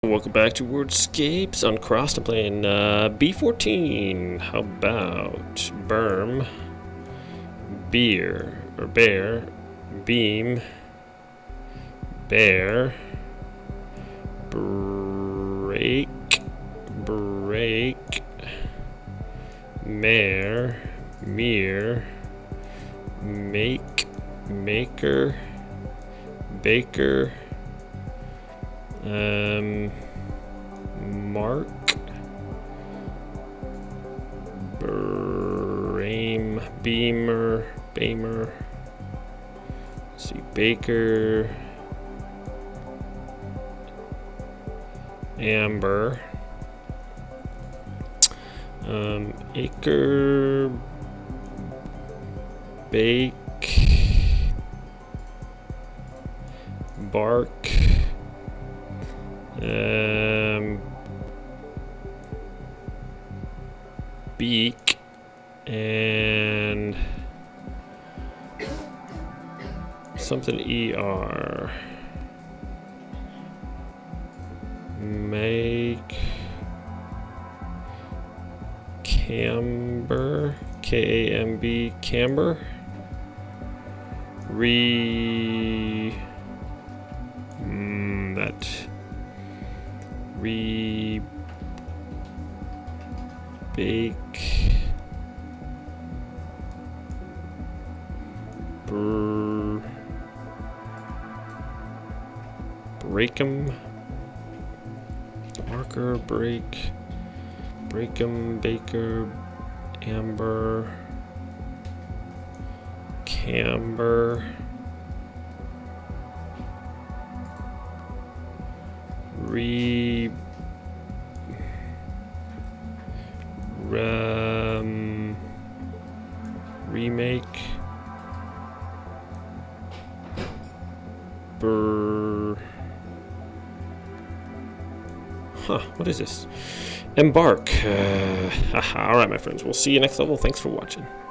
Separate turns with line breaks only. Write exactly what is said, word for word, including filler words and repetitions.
Welcome back to WORDSCAPES Uncrossed. I'm playing uh, B fourteen. How about berm, beer, or bear, beam, bear, break, break, mare, mere, make, maker, baker, um, mark, brame, beamer, bamer, let's see, baker, amber, um, acre, bake, bark, um, beak, and something E R, make, camber, K A M B, camber, re, mm, that, re, bake, br, break 'em, marker, break, break 'em, baker, amber, camber, re, um, remake, Brr. Huh, what is this? Embark. Uh, alright, my friends, we'll see you next level. Thanks for watching.